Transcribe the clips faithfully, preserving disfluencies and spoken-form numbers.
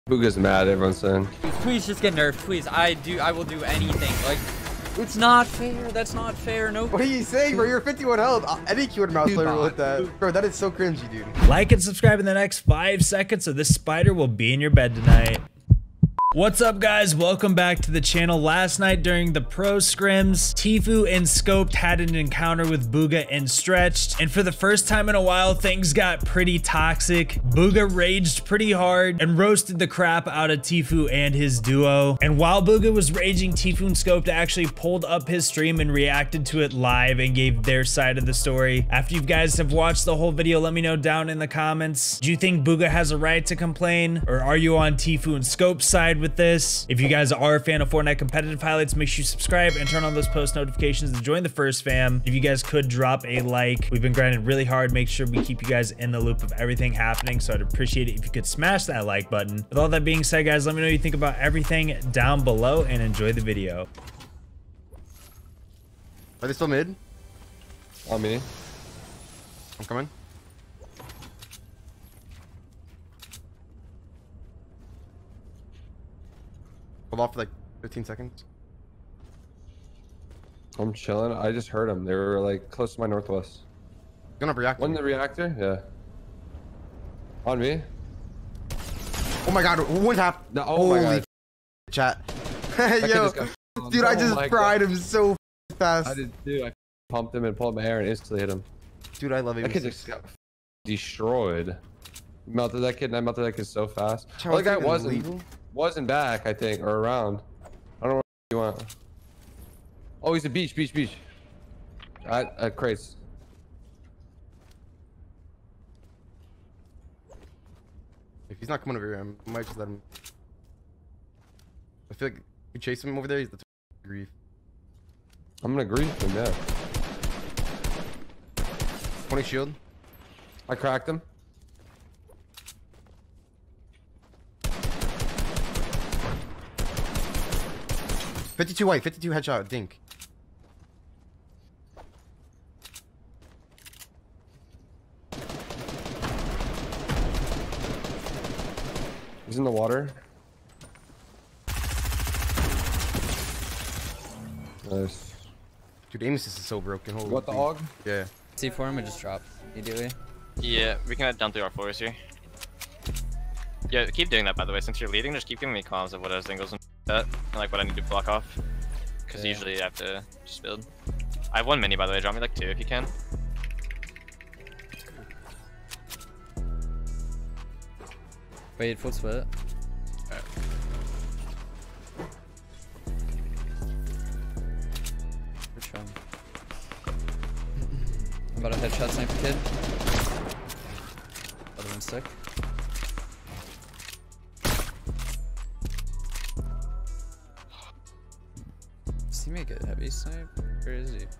Bugha's mad, everyone's saying. Please just get nerfed, please. I do. I will do anything. Like, it's not fair. That's not fair. No. What are you saying, bro? You're fifty-one health. Any keyboard mouse player will hit that. Bro, that is so cringy, dude. Like and subscribe in the next five seconds so this spider will be in your bed tonight. What's up, guys? Welcome back to the channel. Last night during the pro scrims, Tfue and Scoped had an encounter with Bugha and Stretched, and for the first time in a while, things got pretty toxic. Bugha raged pretty hard and roasted the crap out of Tfue and his duo. And while Bugha was raging, Tfue and Scoped actually pulled up his stream and reacted to it live and gave their side of the story. After you guys have watched the whole video, let me know down in the comments. Do you think Bugha has a right to complain, or are you on Tfue and Scope's side with this? If you guys are a fan of Fortnite competitive highlights, make sure you subscribe and turn on those post notifications to join the first fam. If you guys could drop a like, we've been grinding really hard. Make sure we keep you guys in the loop of everything happening, so I'd appreciate it if you could smash that like button. With all that being said, guys, let me know what you think about everything down below and enjoy the video. Are they still mid? On me. I'm coming. Hold off for like fifteen seconds. I'm chilling. I just heard them. They were like close to my northwest. Gonna react. One in the reactor? Yeah. On me? Oh my god, one tap. No, oh my Holy god. Chat. That kid Yo, just got- dude, I Oh just my fried God. him so fast. I did too. I pumped him and pulled my hair and instantly hit him. Dude, I love him. That kid just got destroyed. Melted that kid and I melted that kid so fast. Chat, Well, the guy was wasn't legal? wasn't back, I think, or around. I don't know what you want. Oh, he's a beach, beach, beach. At, at crates. If he's not coming over here, I might just let him. I feel like we chase him over there. He's the grief. I'm gonna grief him, yeah. twenty shield. I cracked him. fifty-two white, fifty-two headshot, dink. He's in the water. Nice. Dude, aim assist is so broken. Holy What the beat. hog? Yeah. C four him and just drop immediately. Yeah, we can head down through our floors here. Yeah, keep doing that, by the way. Since you're leading, just keep giving me comms of what those angles and that, and like what I need to block off. Because Yeah. usually I have to just build. I have one mini, by the way. Drop me like two if you can. Wait, full split. Alright. Which one? I'm about a headshot sniper kid. Other one stick. Does he make a heavy snipe? Where is he?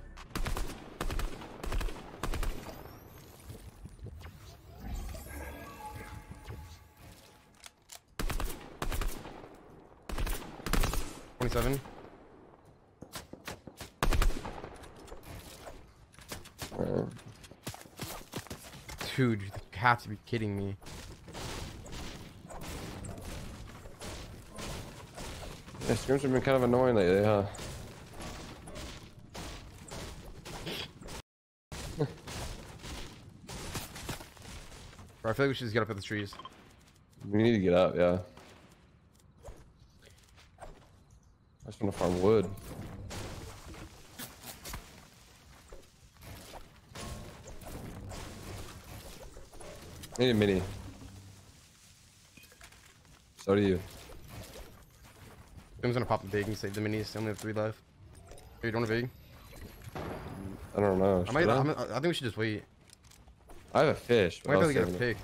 twenty-seven. Uh, Dude, you have to be kidding me. yeah, scrims have been kind of annoying lately, huh? Bro, I feel like we should just get up at the trees. We need to get up, yeah. I just want to farm wood. I need a mini. So do you. I'm gonna pop the big and save the minis. I only have three left. Hey, you don't want a big? I don't know. I might. should I? I'm, I think we should just wait. I have a fish. I But might I be was able to get a saving it. pig.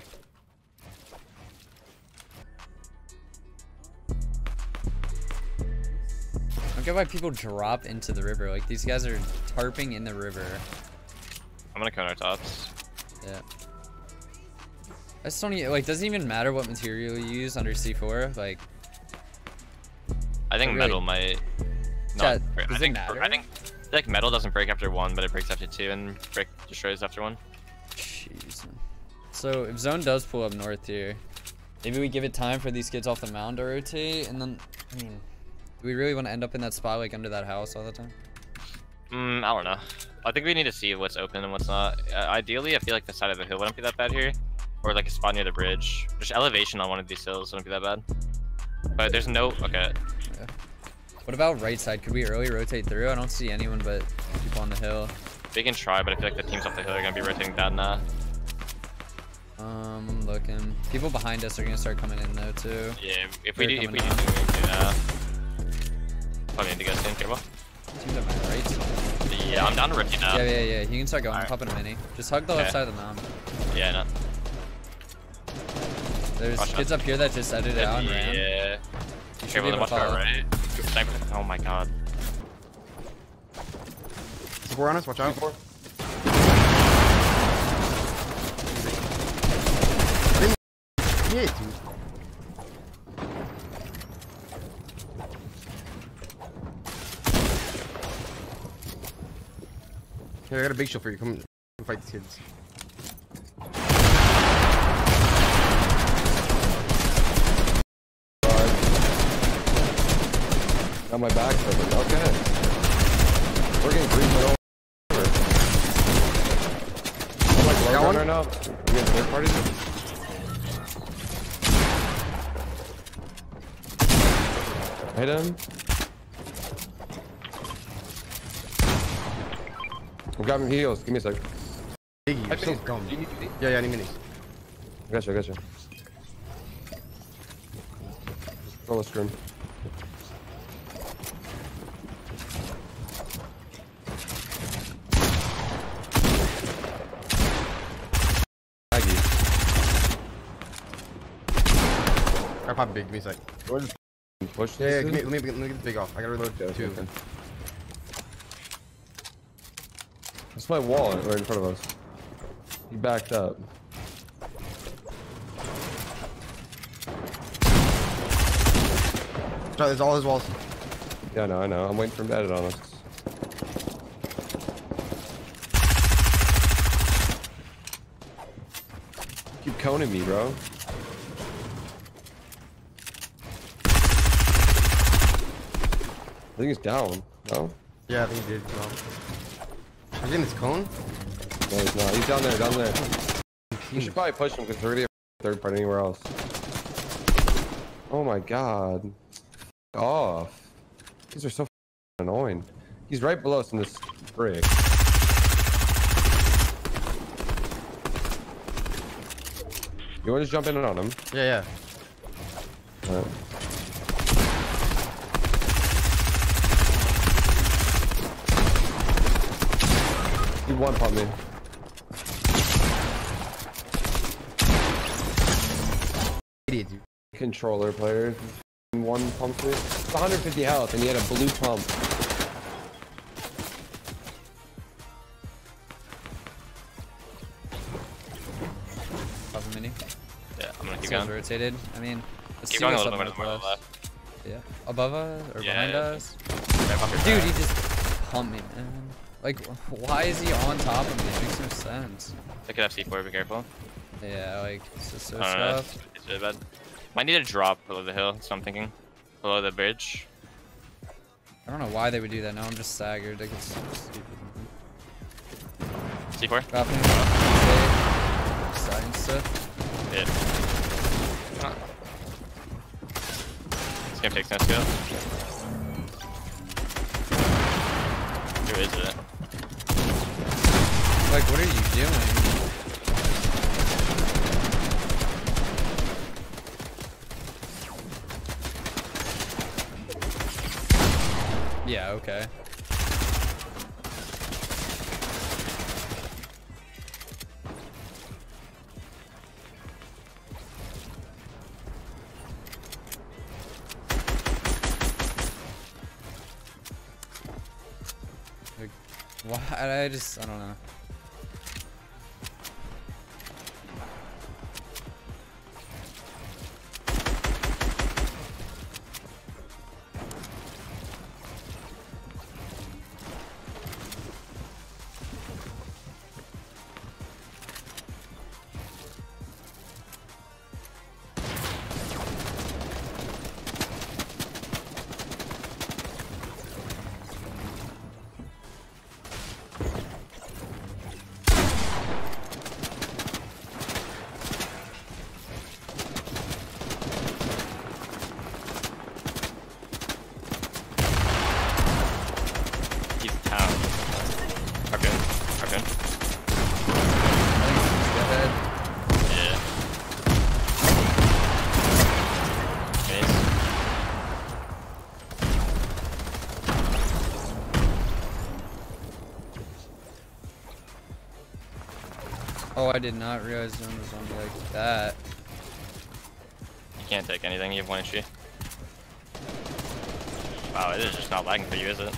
I don't get why people drop into the river. Like, these guys are tarping in the river. I'm gonna counter tops. Yeah. I just don't even, like, doesn't even matter what material you use under C four. Like, I think Really? metal might. Chat, Not break. does I it think. matter? I think. Like metal doesn't break after one, but it breaks after two, and brick destroys after one. jeez. So if zone does pull up north here, Maybe we give it time for these kids off the mound to rotate, and then, I mean, do we really want to end up in that spot like under that house all the time? Mm, I don't know. I think we need to see what's open and what's not. Uh, ideally, I feel like the side of the hill wouldn't be that bad here, or like a spot near the bridge. Just elevation on one of these hills wouldn't be that bad. But there's no. Okay. Yeah. What about right side? Could we early rotate through? I don't see anyone but people on the hill. We can try, but I feel like the teams off the hill are gonna be rotating bad now. Um, I'm looking. People behind us are gonna start coming in though too. Yeah, if we They're do, if we coming do, down. we can do that. Probably need to go soon. Careful. Teams on my right side. Yeah, I'm down to rookie now. Yeah, yeah, yeah. You can start going. Alright. I'm popping a mini. Just hug the left Okay. side of the mound. Yeah, no. There's Watch kids out. up here that just edited out and ran. Yeah. You should Careful, be then able watch to our follow. right. Sniper. Oh my god. Four on us, watch out. Yeah, dude. Here, I got a big shield for you. Come, come fight these kids. Got my back covered. Okay. We're getting green but over. I'm like low Got one? right now. We getting third parties? Hit him. I've got him heals. Give me a sec. Biggie, you're so dumb. Yeah, yeah, I need minis. I got you, I got you. Roll a scrim. I pop big, give me a sec. Go ahead and push Yeah, yeah, this. give me, dude. let me, let me get the big off. I gotta reload Okay, two. okay. That's my wall right in front of us. He backed up. Try, there's all his walls. Yeah, I know, I know. I'm waiting for him to edit on us. Keep coning me, bro. I think he's down. No? Yeah, I think he did. Well. He's in his cone. No, he's not. He's down there, down there. We should probably push him because we're gonna get third part anywhere else. Oh my god. F off. These are so f annoying. He's right below us in this brick. You want to jump in on him? Yeah, yeah. Alright. He one pump me. Idiot, dude. Controller player. One pump me. It's one hundred fifty health and he had a blue pump. Pop a mini. Yeah, I'm gonna keep Someone's going. rotated. I mean, let's Keep see going a what's little up bit more to the northwest. left. Yeah. Above us or Yeah, behind yeah. us? Yeah, pop your Dude, back. he just pumped me, man. Like, why is he on top of me? It makes no sense. They could have C four, be careful. Yeah, like, it's just so I don't know. stuff. It's, it's really bad. Might need a drop below the hill, that's what I'm thinking. Below the bridge. I don't know why they would do that. Now I'm just staggered. Like, it's so stupid. C four? Dropping. Sliding stuff. Yeah. Huh. This game takes no skill. Who is it? Like, what are you doing? Yeah, okay. Like, why? I just, I don't know. Oh, I did not realize zone was on me like that. You can't take anything, you have one H P. Wow, it is just not lagging for you, is it?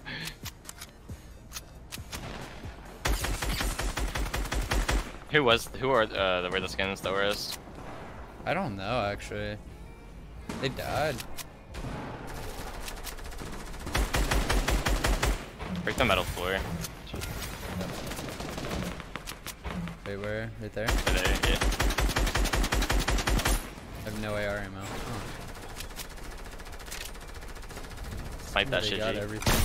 Who was, who are uh, the where the skins that were is? I don't know, actually. They died. Break the metal floor. Wait, where? Right there? Right there, yeah. I have no A R ammo. Oh. Snipe that They shit, got G. everything.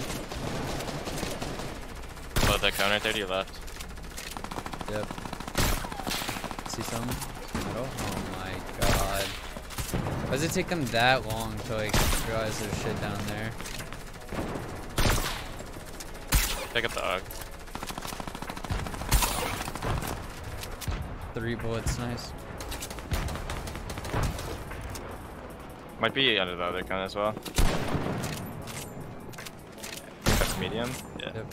Oh, the cone right there to your left. Yeah. Yep. See something? Oh, oh my god. Why does it take them that long to like realize there's shit down there? Pick up the Og. Three bullets, nice. Might be under the other cone as well. That's medium? Yeah. Yep.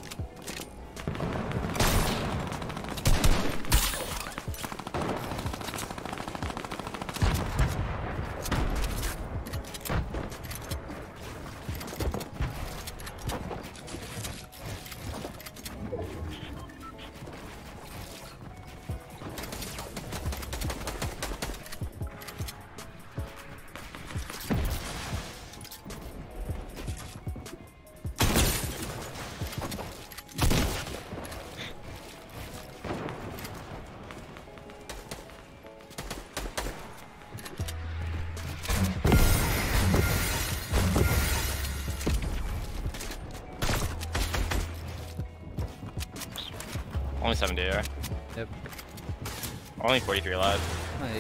Only seventy A R. Yep. Only forty-three alive. Right.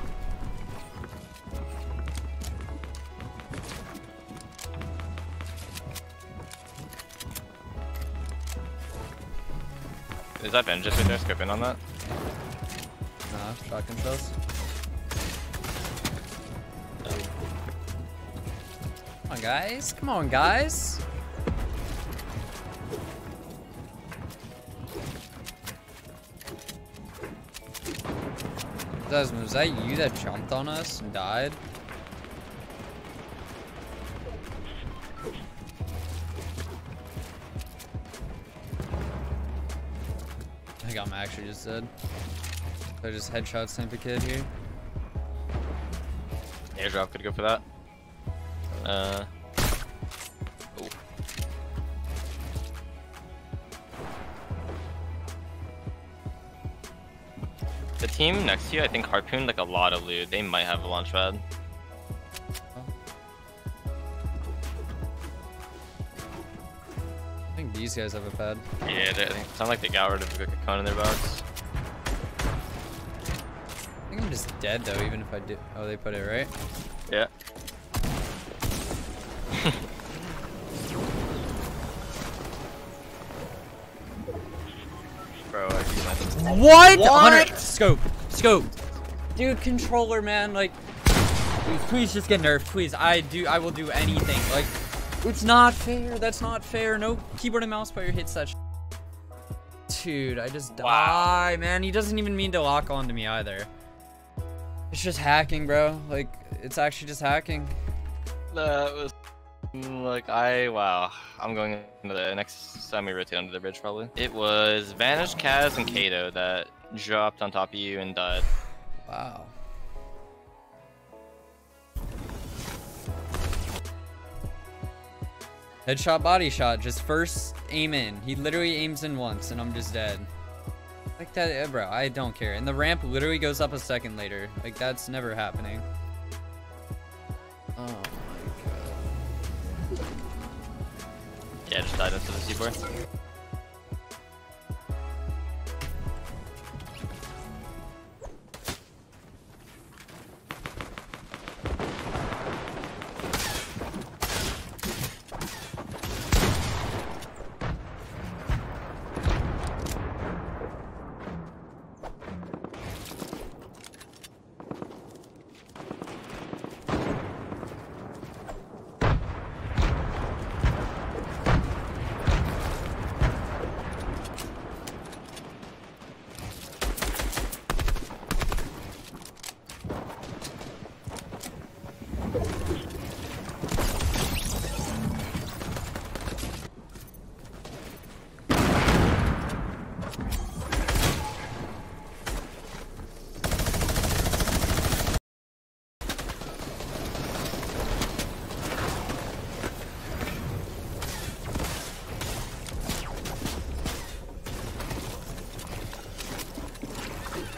Is that Vengeance right there? Scope in on that. Nah, shotgun shells. Come on, guys. Come on, guys. Desmond, was that you that jumped on us and died? I think I'm actually just dead. I just headshot sniper kid here. Airdrop could go for that. Uh. Ooh. The team next to you, I think, harpooned like a lot of loot. They might have a launch pad. I think these guys have a pad. Yeah, they, I think it sounds like they got rid of a cone in their box. I think I'm just dead though, even if I did. Oh, they put it right. Yeah. Bro, I see that. What? What? Scope. Scope. Dude, controller, man. Like, please, please just get nerfed. Please. I do. I will do anything. Like, it's not fair. That's not fair. No keyboard and mouse player hits that sh Dude, I just die, Wow. man. He doesn't even mean to lock onto me either. It's just hacking, bro. Like, it's actually just hacking. That was like I wow. I'm going into the next time we rotate under the bridge probably. It was Vanish, Kaz, and Kato that dropped on top of you and died. Wow. Headshot, body shot, just first aim in. He literally aims in once, and I'm just dead. Like that, eh, bro. I don't care. And the ramp literally goes up a second later. Like that's never happening. Oh my god. Yeah, just died into the C four.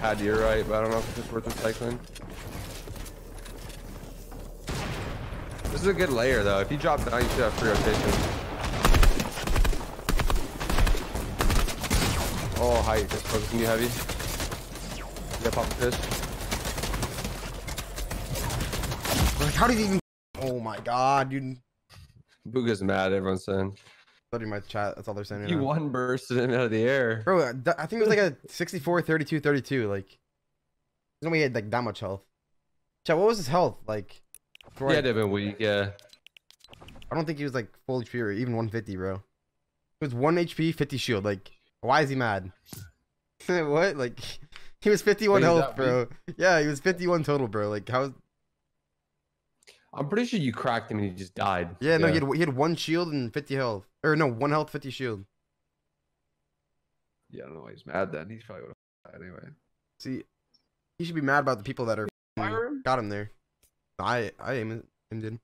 pad to your right, but I don't know if it's worth recycling. This is a good layer though. If you drop down, you should have free rotation. Oh, height. Just focusing you heavy. Yeah, pop the fish. Like, how did he even? Oh my god, dude. Booga's mad. Everyone's saying. Study my chat. That's all they're saying. Right You now. one bursted him out of the air. Bro, I think it was like a sixty-four, thirty-two, thirty-two. Like, there's no way he had like that much health. Chat, what was his health like? Yeah, they'd have been weak. Yeah. I don't think he was like full H P or even one fifty, bro. It was one H P, fifty shield. Like, why is he mad? What? Like, he was fifty-one Wait, health, that bro. Yeah, he was fifty-one total, bro. Like, how? I'm pretty sure you cracked him and he just died. Yeah, no, he had he had one shield and fifty health, or no, one health, fifty shield. Yeah, I don't know why he's mad then. He's probably would have died anyway. See, he should be mad about the people that are Fire him? got him there. I I aim him, him did.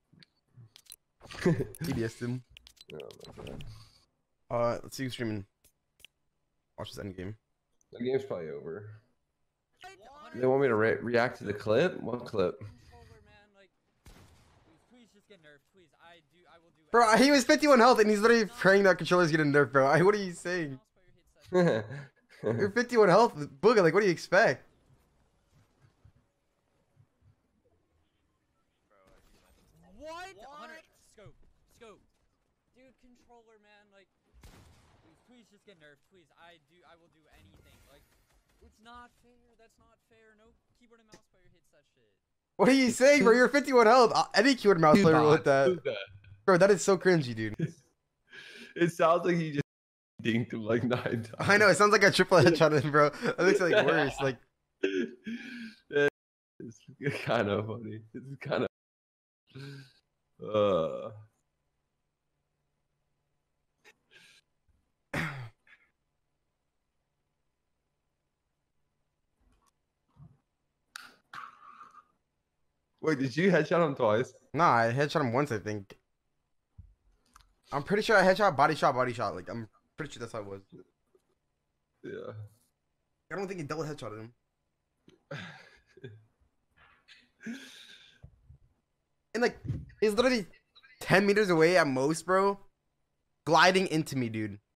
T D S'd him. Oh my god. Uh, let's see who's streaming. Watch this end game. The game's probably over. They want me to re react to the clip? What clip? Controller, man, like, please just get nerfed, please. I do, I will do. Bro, he was fifty-one health and he's literally praying that controller's getting nerfed, bro. I, what are you saying? You're fifty-one health, Booga. Like, what do you expect? What? Hunter, scope, scope, dude, controller, man, like, please, please just get nerfed, please. I do, I will do anything. Like, it's not fair. That's not fair. No keyboard and mouse player hits that shit. What are you saying, bro? You're fifty-one health. Uh, Any keyboard mouse player will hit that. Booga. Bro, that is so cringy, dude. It sounds like he just dinked him like nine times. I know, it sounds like a triple headshot, bro. That makes it like worse. Like, It's kind of funny. It's kind of. Uh. Wait, did you headshot him twice? nah, I headshot him once, I think. I'm pretty sure I headshot, body shot, body shot. Like, I'm pretty sure that's how it was. Yeah. I don't think he double headshotted him. And like, he's literally ten meters away at most, bro. Gliding into me, dude.